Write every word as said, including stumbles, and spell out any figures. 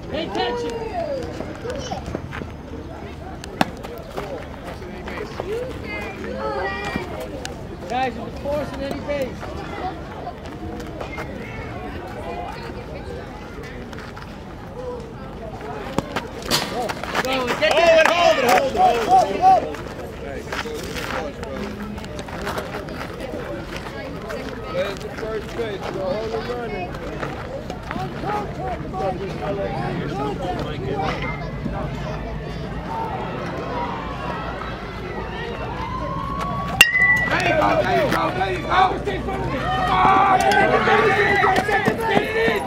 Pay attention. Guys, you're forcing any base. Go, get hold it, hold it, hold it, hold it, hold it. There's the first base, so hold it running. There you go, there you go, there you go. Come on! Get it in!